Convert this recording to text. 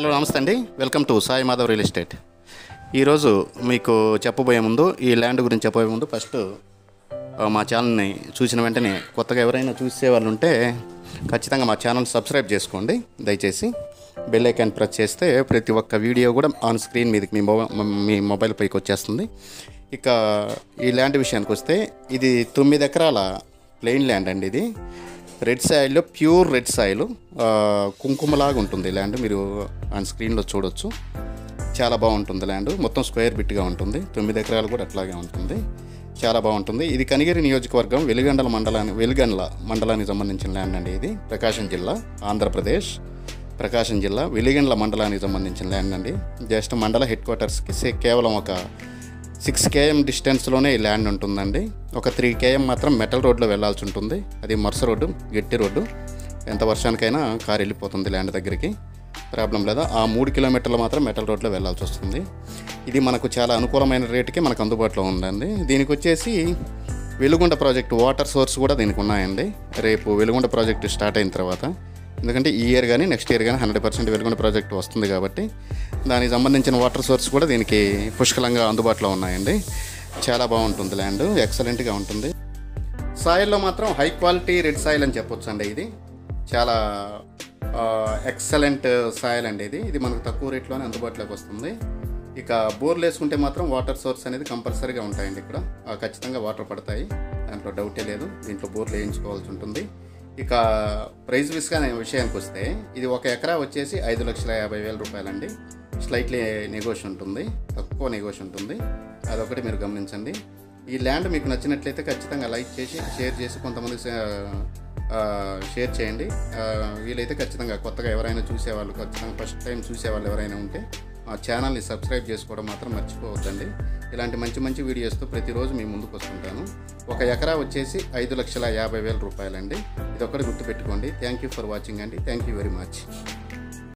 Hello నమస్తే అండి, welcome to Sai Madhav real estate. ఈరోజు మీకు చెప్పబోయే ముందు, ఈ ల్యాండ్ గురించి చెప్పబోయే ముందు ఫస్ట్ మా ఛానల్ని చూసిన వెంటనే కొత్తగా ఎవరైనా చూసే వాళ్ళు ఉంటే ఖచ్చితంగా మా ఛానల్ సబ్స్క్రైబ్ చేసుకోండి. దయచేసి బెల్ ఐకాన్ ప్రెస్ చేస్తే ప్రతి ఒక్క వీడియో కూడా ఆన్ స్క్రీన్ మీదకి మీ మొబైల్ పైకి వచ్చేస్తుంది. ఇక ఈ ల్యాండ్ విషయానికి వస్తే ఇది 9 ఎకరాల ప్లెయిన్ ల్యాండ్ అండి. ఇది రెడ్ సాయిల్లో ప్యూర్ రెడ్ సాయిల్ కుంకుమలాగా ఉంటుంది ల్యాండ్. మీరు ఆన్ స్క్రీన్లో చూడొచ్చు. చాలా బాగుంటుంది ల్యాండ్. మొత్తం స్క్వేర్ బిట్గా ఉంటుంది. 9 ఎకరాలు కూడా అట్లాగే ఉంటుంది. చాలా బాగుంటుంది. ఇది కనిగిరి నియోజకవర్గం వెలిగండ్ల మండలానికి సంబంధించిన ల్యాండ్ అండి. ఇది ప్రకాశం జిల్లా, ఆంధ్రప్రదేశ్ ప్రకాశం జిల్లా వెలిగండ్ల మండలానికి సంబంధించిన ల్యాండ్ అండి. జస్ట్ మండల హెడ్ క్వార్టర్స్కి కేవలం ఒక 6 km డిస్టెన్స్లోనే ఈ ల్యాండ్ ఉంటుందండి. ఒక 3 km మాత్రం మెటల్ రోడ్లో వెళ్ళాల్సి ఉంటుంది. అది మరుస రోడ్డు, గట్టి రోడ్డు. ఎంత వర్షానికైనా కారు వెళ్ళిపోతుంది ల్యాండ్ దగ్గరికి, ప్రాబ్లం లేదా. ఆ 3 కిలోమీటర్లు మాత్రం మెటల్ రోడ్లో వెళ్ళాల్సి వస్తుంది. ఇది మనకు చాలా అనుకూలమైన రేటుకి మనకు అందుబాటులో ఉందండి. దీనికి వచ్చేసి వెలుగొండ ప్రాజెక్టు వాటర్ సోర్స్ కూడా దీనికి ఉన్నాయండి. రేపు వెలుగొండ ప్రాజెక్టు స్టార్ట్ అయిన తర్వాత, ఎందుకంటే ఈ ఇయర్ కానీ నెక్స్ట్ ఇయర్ కానీ 100% వెలుగొండ ప్రాజెక్టు వస్తుంది కాబట్టి దానికి సంబంధించిన వాటర్ సోర్స్ కూడా దీనికి పుష్కలంగా అందుబాటులో ఉన్నాయండి. చాలా బాగుంటుంది ల్యాండ్, ఎక్సలెంట్గా ఉంటుంది. సాయిల్లో మాత్రం హై క్వాలిటీ రెడ్ సాయిల్ అని చెప్పొచ్చు అండి. ఇది చాలా ఎక్సలెంట్ సాయిల్ అండి. ఇది మనకు తక్కువ రేట్లోనే అందుబాటులోకి వస్తుంది. ఇక బోర్లు వేసుకుంటే మాత్రం వాటర్ సోర్స్ అనేది కంపల్సరీగా ఉంటాయండి. ఇక్కడ ఖచ్చితంగా వాటర్ పడతాయి, దాంట్లో డౌటే లేదు. దీంట్లో బోర్లు వేయించుకోవాల్సి ఉంటుంది. ఇక ప్రైస్ విషయానికి వస్తే ఇది 1 ఎకరా వచ్చేసి 5,50,000 రూపాయలండి. స్లైట్లీ నెగోషియేషన్ ఉంటుంది, తక్కువ నెగోషియేషన్ ఉంటుంది. అదొకటి మీరు గమనించండి. ఈ ల్యాండ్ మీకు నచ్చినట్లయితే ఖచ్చితంగా లైక్ చేసి షేర్ చేసి కొంతమంది షేర్ చేయండి. వీలైతే ఖచ్చితంగా కొత్తగా ఎవరైనా చూసేవాళ్ళు, ఖచ్చితంగా ఫస్ట్ టైం చూసేవాళ్ళు ఎవరైనా ఉంటే మా ఛానల్ని సబ్స్క్రైబ్ చేసుకోవడం మాత్రం మర్చిపోవద్దండి. ఇలాంటి మంచి మంచి వీడియోస్తో ప్రతిరోజు మీ ముందుకు వస్తుంటాను. 1 ఎకరా వచ్చేసి 5,50,000 రూపాయలండి. ఇది ఒక్కటి గుర్తుపెట్టుకోండి. థ్యాంక్ యూ ఫర్ వాచింగ్ అండి. Thank you very much.